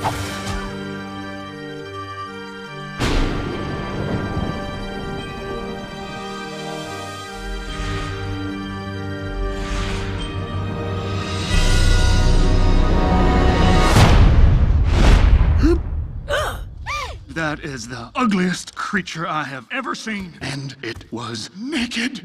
That is the ugliest creature I have ever seen, and it was naked.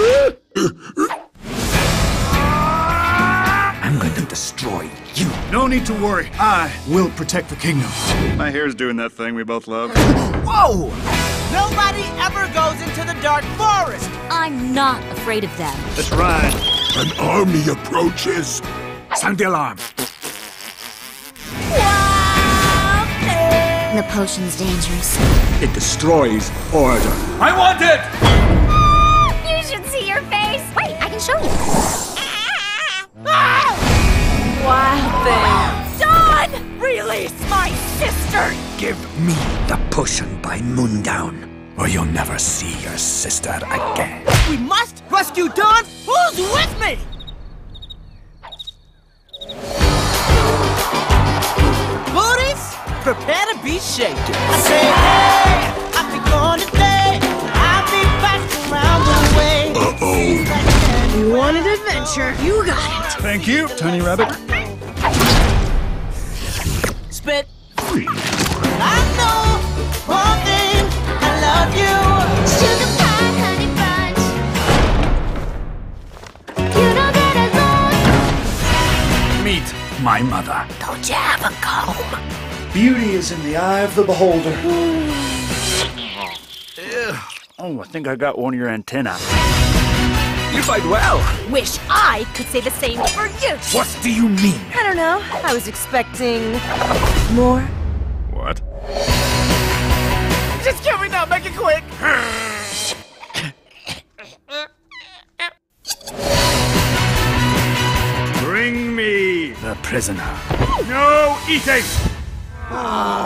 I'm going to destroy you. No need to worry. I will protect the kingdom. My hair's doing that thing we both love. Whoa! Nobody ever goes into the dark forest. I'm not afraid of them. That's right. An army approaches. Sound the alarm. The potion's dangerous. It destroys order. I want it! You should see your face. Wait, I can show you. Wild thing. Dawn! Release my sister! Give me the potion by moondown, or you'll never see your sister again. We must rescue Dawn! Who's with me? Booties, prepare to be shaken. I say, hey, I'll be gone today. I'll be back around the way. Uh-oh. You wanted adventure. You got it. Thank you, Tiny Rabbit. Spit. I know one thing, I love you. Sugar pie, honey bunch. You know that I Meet my mother. Don't you have a comb? Beauty is in the eye of the beholder. Oh, I think I got one of your antennae. You fight well. Wish I could say the same for you. What do you mean? I don't know. I was expecting more. What? Just kill me now, make it quick. Bring me The prisoner. no eating.